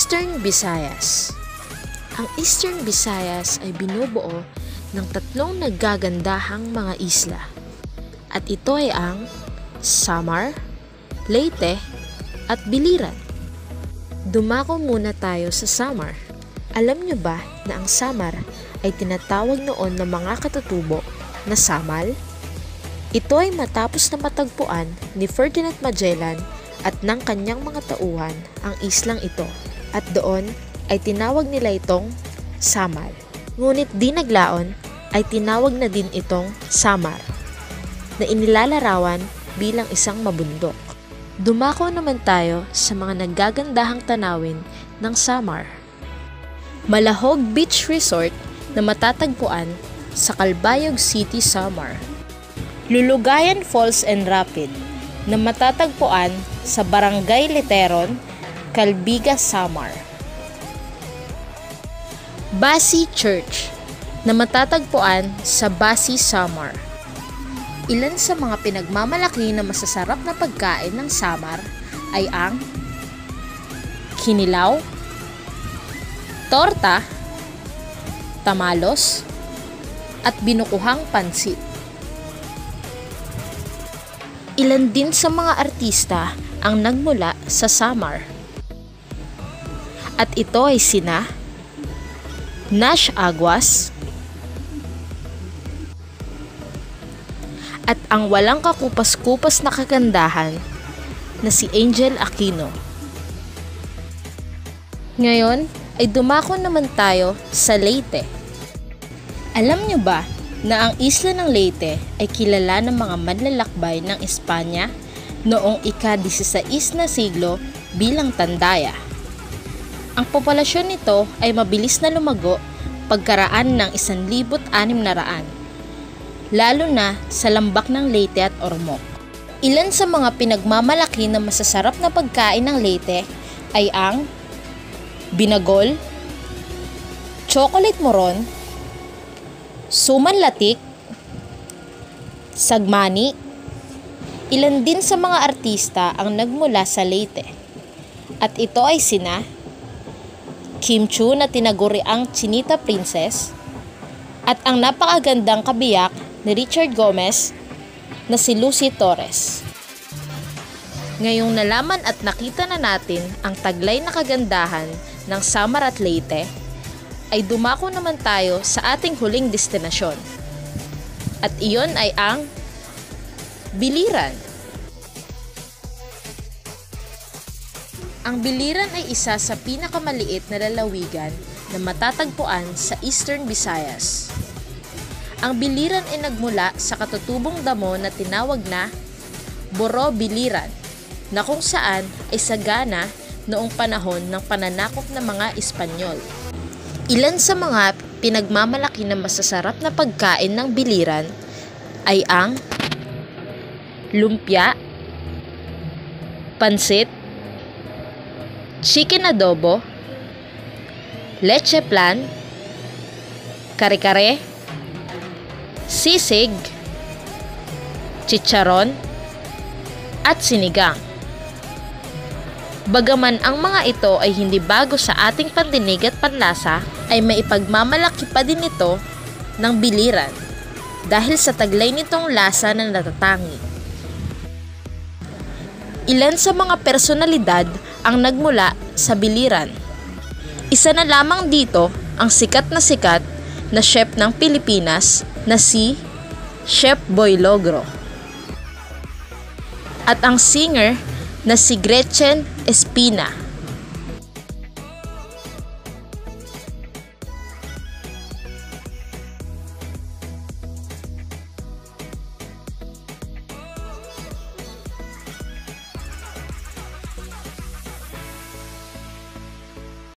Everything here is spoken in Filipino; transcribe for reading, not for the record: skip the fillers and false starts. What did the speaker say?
Eastern Visayas. Ang Eastern Visayas ay binubuo ng tatlong naggagandahang mga isla. At ito ay ang Samar, Leyte, at Biliran. Dumako muna tayo sa Samar. Alam nyo ba na ang Samar ay tinatawag noon ng mga katutubo na Samal? Ito ay matapos na matagpuan ni Ferdinand Magellan at ng kanyang mga tauhan ang islang ito at doon ay tinawag nila itong Samal. Ngunit di naglaon ay tinawag na din itong Samar na inilalarawan bilang isang mabundok. Dumako naman tayo sa mga naggagandahang tanawin ng Samar. Malahog Beach Resort na matatagpuan sa Calbayog City, Samar. Lulugayan Falls and Rapid na matatagpuan sa Barangay Leteron, Calbiga, Samar. Basi Church na matatagpuan sa Basi, Samar. Ilan sa mga pinagmamalaki na masasarap na pagkain ng Samar ay ang kinilaw, torta, tamalos, at binukuhang pansit. Ilan din sa mga artista ang nagmula sa Samar. At ito ay sina Nash Aguas at ang walang kakupas-kupas na kagandahan na si Angel Aquino. Ngayon ay dumako naman tayo sa Leyte. Alam nyo ba na ang isla ng Leyte ay kilala ng mga manlalakbay ng Espanya noong ika-16 na siglo bilang Tandaya. Ang populasyon nito ay mabilis na lumago pagkaraan ng 1,600, lalo na sa lambak ng Leyte at Ormoc. Ilan sa mga pinagmamalaki na masasarap na pagkain ng Leyte ay ang binagol, chocolate moron, suman latik, sagmani. Ilan din sa mga artista ang nagmula sa Leyte. At ito ay sina Kim Chiu na tinaguriang Chinita Princess at ang napakagandang kabiyak ni Richard Gomez na si Lucy Torres. Ngayong nalaman at nakita na natin ang taglay na kagandahan ng Samar at Leyte, ay dumako naman tayo sa ating huling destinasyon. At iyon ay ang Biliran. Ang Biliran ay isa sa pinakamaliit na lalawigan na matatagpuan sa Eastern Visayas. Ang Biliran ay nagmula sa katutubong damo na tinawag na Boro Biliran, na kung saan ay sagana noong panahon ng pananakop ng mga Espanyol. Ilan sa mga pinagmamalaki na masasarap na pagkain ng Biliran ay ang lumpia, pansit, chicken adobo, leche plan, kare-kare, sisig, chicharon, at sinigang. Bagaman ang mga ito ay hindi bago sa ating pandinig at panlasa, ay maipagmamalaki pa din ito ng Biliran dahil sa taglay nitong lasa na natatangi. Ilan sa mga personalidad ang nagmula sa Biliran. Isa na lamang dito ang sikat na chef ng Pilipinas na si Chef Boy Logro. At ang singer na si Gretchen Espina.